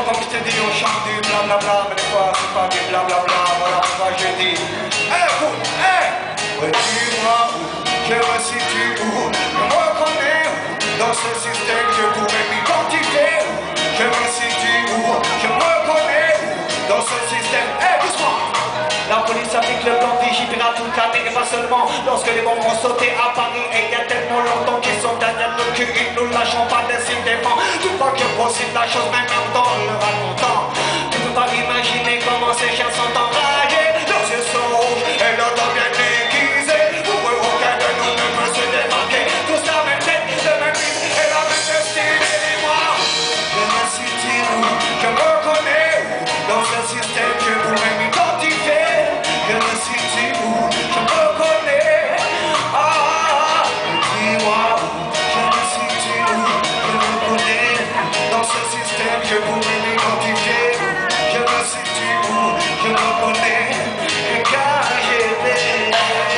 comme je te dis, on chante du blablabla, mais des fois c'est pas du blablabla, voilà pourquoi je dis. Écoute, dis-moi où je me situe, où je me reconnais, dans ce système je pourrais m'identifier. Je me situe, où je me reconnais, dans ce système. Doucement. La police applique le plan vigipira toute l'année et pas seulement lorsque les bombes ont sauté à Paris. Et il y a tellement longtemps qu'ils sont derrière le cul, ils nous lâcheront pas décidément. Tout pas que possible la chose même dans le racontant. Tu peux pas imaginer comment ces chiens sont enragés. Leurs yeux sont rouges et leurs dents bien aiguisées. Pour eux aucun de nous ne peut se démarquer. Tous la même tête, le même rythme et la même destinée. Et moi, je me situe où je me reconnais dans ce système que pourrais m'identifier. Je me situe où je me reconnais. Dis-moi où je me situe où je me reconnais. Dans ce système je pourrais m'identifier. Je me situe où je me reconnais. Et car j'ai fait.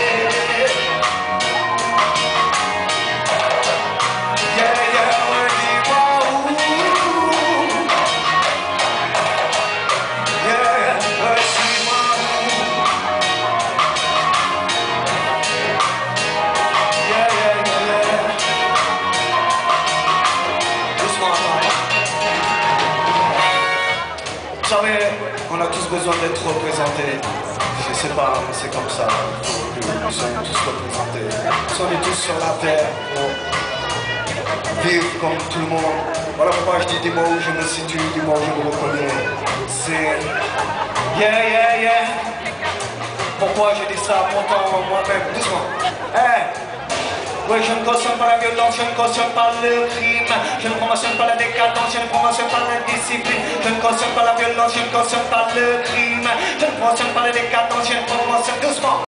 Vous savez, on a tous besoin d'être représentés. Je sais pas, mais c'est comme ça. Il faut que nous soyons tous représentés. On est tous sur la terre pour vivre comme tout le monde. Voilà pourquoi je dis des mots où je me situe, des mots où je me reconnais. C'est yeah. Pourquoi je dis ça? Pourtant moi-même, doucement. Oui, je ne cautionne pas la violence, je ne cautionne pas le crime. Je ne promotionne pas la décadence, je ne promotionne pas l'indiscipline. Je ne cautionne pas la violence, je ne cautionne pas le crime. Je ne promotionne pas la décadence, je ne promotionne doucement.